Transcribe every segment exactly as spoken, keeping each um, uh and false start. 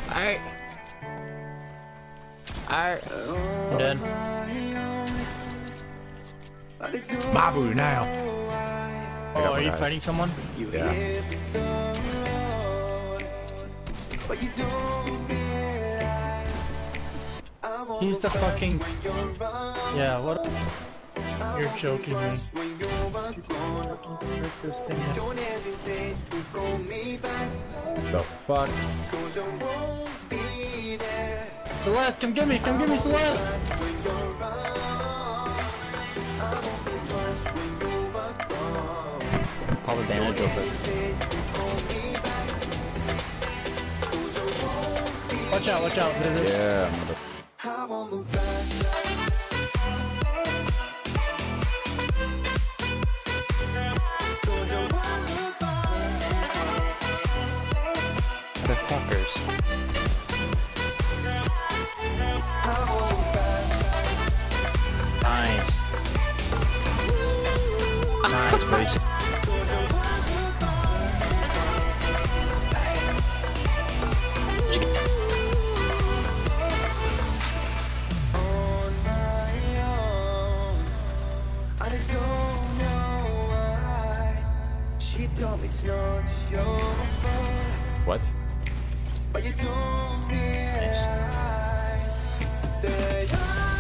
Alright. Alright. I'm dead. Mabu now. Oh, are you fighting someone? Yeah. He's the fucking... Yeah, what? You're joking me. The fuck? Celeste, come get me! Come get me, Celeste! Call the bandage over. Watch out, watch out. Yeah, mother. The fuckers. Nice. Nice, boys. What? But you don't realize that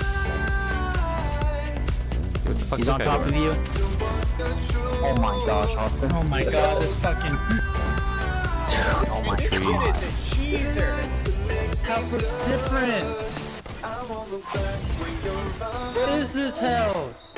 What the fuck He's is on that top guy of doing? you. Oh my gosh, Austin. Oh my god, this fucking... Oh my This kid god. is a cheeser. House looks different. What is this house?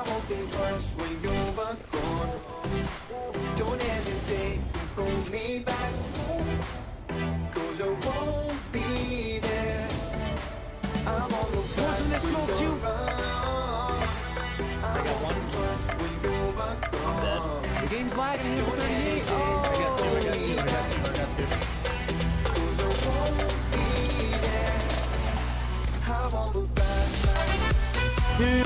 don't hesitate, call me back, cause I won't be there. I'm on the back when you're around. I got one trust when you're gone. The game's lagging here for thirty-eight. Oh, I got two, I got two, I got two, I got two. Cause I won't be there. I'm on the back. Two.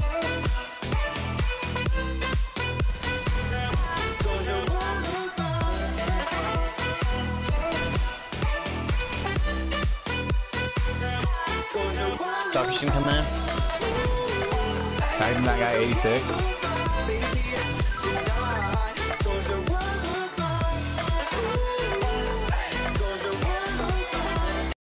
Doctor Shin come in. Tagging that guy eighty-six.